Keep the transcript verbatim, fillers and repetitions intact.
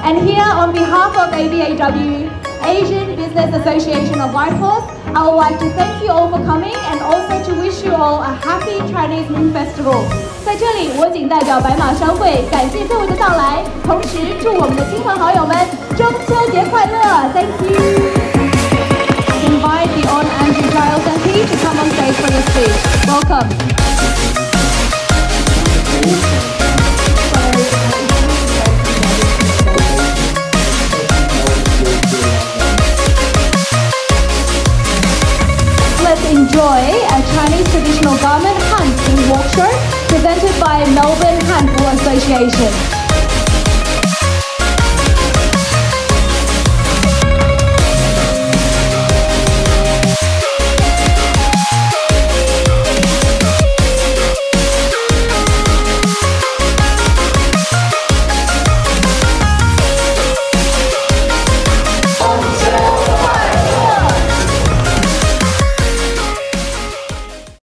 And here, on behalf of A B A W, Asian Business Association of Whitehorse, I would like to thank you all for coming and also to wish you all a happy Chinese Moon Festival. 在这里，我仅代表白马商会感谢各位的到来，同时祝我们的亲朋好友们中秋节快乐 ！Thank you. Invite the on Andrew Giles M P to come on stage for the speech. Welcome. Let's enjoy a Chinese traditional garment Han Fu walk show presented by Melbourne Hanfu Association.